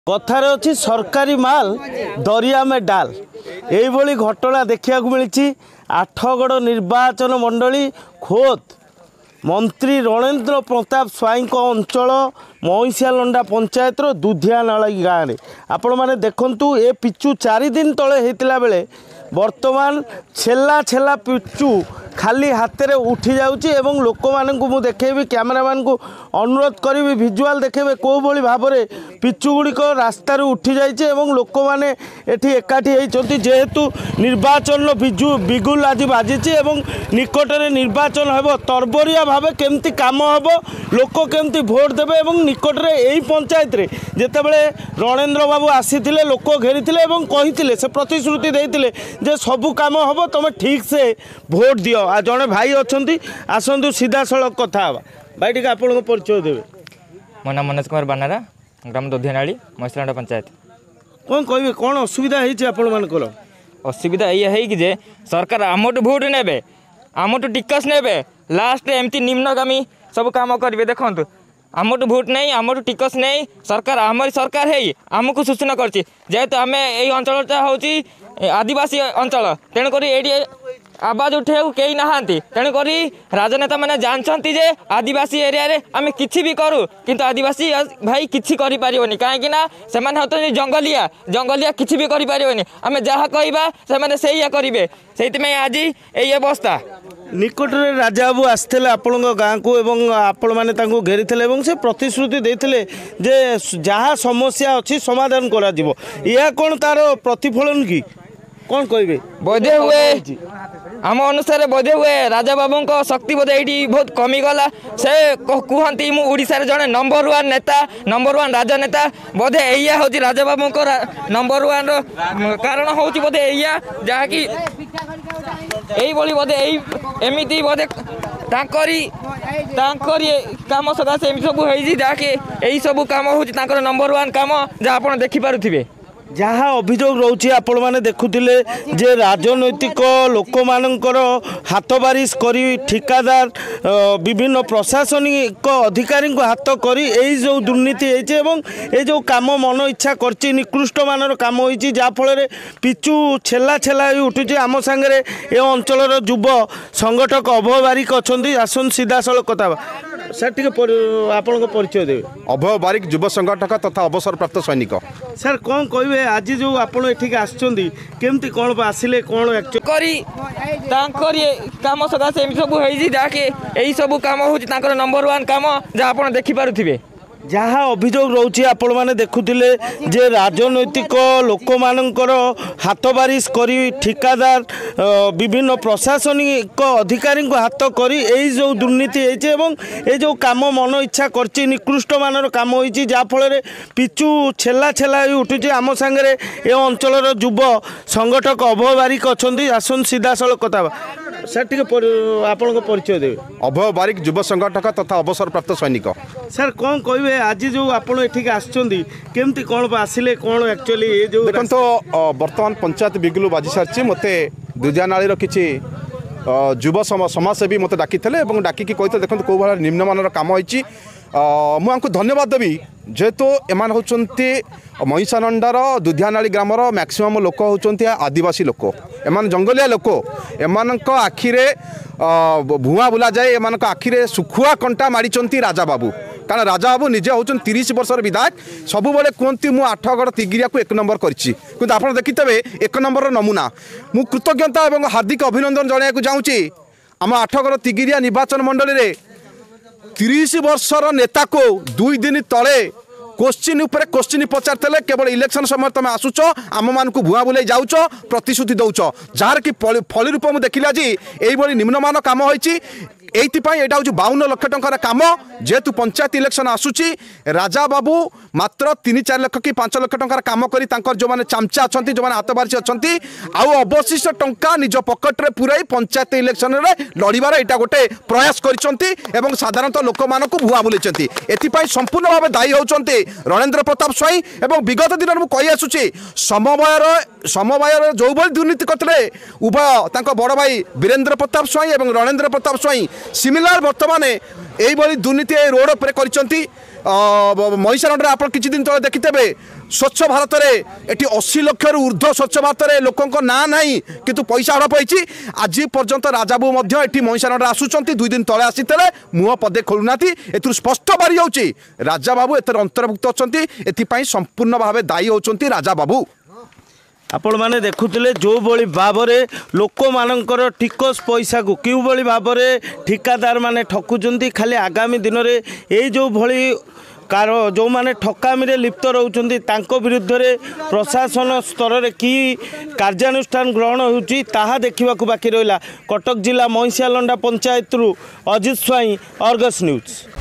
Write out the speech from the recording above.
कथार अच्छी सरकारी माल दरिया में डाल यही घटना देखा मिली। आठगड़ निर्वाचन मंडली खोद मंत्री रणेंद्र प्रताप स्वाई अंचल महिषिया लंडा पंचायत दुधियानाली गाँव में आपण मैंने देखु ए पिचु 4 दिन तले होता बेले वर्तमान छेला छेला पिचु खाली हाथ में उठी जाऊँगी। लोक मानू देखेबी कैमेरामैन को अनुरोध करी विजुआल देखेबे कौ भली भाव में पिचु गुड़िक रास्तार उठी जाइए। लोक मैंने ये एकाठी होती जेहेतु निर्वाचन बिगुल आज बाजी निकट में निर्वाचन हम तरबरिया भाव केमती काम हम लोक केमती भोट देवे निकट में यही पंचायत रे जितेबाला रणेंद्र बाबू आसी लोक घेरी कही से प्रतिश्रुति देते जे सबू काम हम तुम ठीक से भोट दियो। आ जड़े भाई अच्छा आसतु सीधा सड़क कथा भाई टी आप परिचय देवे। मो नाम मनोज कुमार बानारा ग्राम दुधियानाली महिषिया लंडा पंचायत। कौन कहे कौन असुविधा होकर असुविधा ये जे सरकार आमठू भोट ने आमठू टिकस ने लास्ट एमती निम्नगामी सब काम करेंगे। देखो आमठू भोट नहीं आमठू टिकस नहीं सरकार आम सरकार है आमको सूचना करछि जेहेतु आम यही अंचल हूँ आदिवासी अंचल तेणुक ये आवाज उठे कई नहांती तेणुक राजनेता मैंने जानते जे आदिवासी एरिया रे आमे किछि भी करूँ किंतु आदिवासी भाई किछि करि परिबोनी काहेकि ना सेमाने होतनि जंगलिया जंगलिया किछि भी करि परिबोनी आमे जहा कहबा सेमाने सेया करिवे सेइतमे आज एई अवस्था। निकट में राजा बाबू आसते आपण गाँव को आपण मैंने घेरी से प्रतिश्रुति देते जे जहाँ समस्या अच्छी समाधान करा दिबो या कौन तार प्रतिफलन की कौन कहे बोधे हुए आम अनुसार बोधे हुए राजा बाबू को शक्ति बोधे ये बहुत कमीगला से कहती मु ओडिशार जड़े नंबर 1 नेता नंबर 1 राजनेता बोधे या हूँ राजा बाबू को नंबर 1 कारण हूँ बोधे या जहाँकि यही बोधे एमती बोधे काम सकाशे एम सब जहाँकि यही सब काम हूँ नंबर 1 काम जहाँ आप देखिपे जहाँ अभियोग रोचे आपण मैंने देखुले जे राजनैतिक लोक मानकर हाथ बारिश करी ठिकादार विभिन्न प्रशासनिक अधिकारी को हाथ करी यही जो दुर्नीति होती जो काम मन इच्छा कर निकृष्ट मानर काम होती जहाँफल पिचु छेला छेला उठुचे आम सांगे ए अंचल युव संगठक अभय बारिक अच्छा आसन सीधा सड़क कथा सर टी आपण परिचय देवे। अभय बारिक युव संगठक तथा अवसर प्राप्त सैनिक। सर कौन कहे आज जो आपण एठिक आसमती कौन आसिले कौन करी काम सकाशे एम सब जहाँकि यही सब काम हूँ नंबर 1 काम जहाँ आप देखिपे जहाँ अभियोग रोचे आपण मैंने देखुले जे राजनैतिक लोक मानकर हाथ बारिश करी ठिकादार विभिन्न प्रशासनिक अधिकारी को हाथ करी यही जो दुर्नीति होती जो काम मन इच्छा कर निकृष्ट मानर काम होती जहाँफल पिचु छेला छेला उठुचे आम सांगे ए अंचल युव संगठक अभय बारिक अच्छा आसन सीधा सड़क कथा सर टी आपण परिचय देवे। अभय बारिक युव संगठक तथा अवसर प्राप्त सैनिक। सर कौन कहे आज जो आपण एठिक आसमती कौन आसिले कौन एक्चुअली ये जो देखो बर्तमान पंचायत बिगुल बाजी सारी मत दुधियानाली किसी युव समाजसेवी मत डाकी डाकिकी कहते देखो कौ भाव निम्नमान कम होती मुझे धन्यवाद देवी जेहेतु एमान होती महिषानंडार दुधियानाली ग्रामर मैक्सिमम लोक होती आदिवासी लोक एमान जंगलिया लोक एमान आखिरे भुआ बुला जाए एमान आखिरे सुखुआ कंटा मारी राजा बाबू कारण राजा बाबू निजे हूँ 30 वर्षर विधायक सबुबले कहती मुझे आठगड़ तिगिरिया को 1 नंबर कर आप देखिथे 1 नंबर नमूना मु कृतज्ञता और हार्दिक अभिनंदन जनाया चाहूँगी आम आठगड़ तिगिरिया निर्वाचन मंडली में 30 वर्षर नेता को 2 दिन तले क्वेश्चन उपर क्वेश्चन पचार केवल इलेक्शन समय तुम आसुच आम मान को भुआ बुलाई जाऊच प्रतिश्रुति दौच जार कि फल रूप मुझे देखिले आज यही निम्नमान काम होती एइथिपाई एटा हूँ 52 लाख टंकार काम जेहेतु पंचायत इलेक्शन आसूची राजा बाबू मात्र 3-4 लाख कि 5 लाख टंकार काम करी जो माने चामचा अच्छा जो माने हाथ बारिश अच्छा आउ अवशिष्ट टंका निज पकेट रे पुराई पंचायत इलेक्शन रे लड़िबार एटा गोटे प्रयास करिसंती एवं साधारणतः लोक मानक भुआ बुलेचंती एथिपाई संपूर्ण भाव दायी होउचंती रणेंद्र प्रताप स्वाई एवं विगत दिन मु कहि आसुची समवायर जो भली दुर्नीति करते उभय तांको बड़ भाई वीरेंद्र प्रताप स्वाई एवं रणेंद्र प्रताप स्वाई सिमिलार बर्तमान यही दुर्नीति रोड पर महिषानंदे आप किसी दिन तले देखिथे स्वच्छ भारत रे एटी 80 लाख रु ऊर्ध्व स्वच्छ भारत रे लोकंक ना नहीं किंतु पैसा हड़प होईची आज पर्यंत राजाबू मध्य एटी महिषानंद आसुचंती 2 दिन तळे आसीतले मुह पदे खोलुनाती एतु स्पष्ट बारी जाउची राजा बाबू एतर अंतर्भुक्त अछंती एथि पई संपूर्ण भावे दायी होचंती राजा बाबू। आपण माने देखुथिले जो भली भाबरे लोक मानकर टिकस पैसा को क्यों भली भाबरे ठिकादार माने ठकुचंती खाली आगामी दिन रे ए जो भली जो माने ठकामी रे लिप्त रहउचंती तांको विरुद्ध रे प्रशासन स्तर रे की कार्यानुष्ठान ग्रहण होउची ताहा देखिबा को बाकी रहिला। कटक जिला महिषालंडा पंचायत रु अजित स्वाई, अर्गस न्यूज।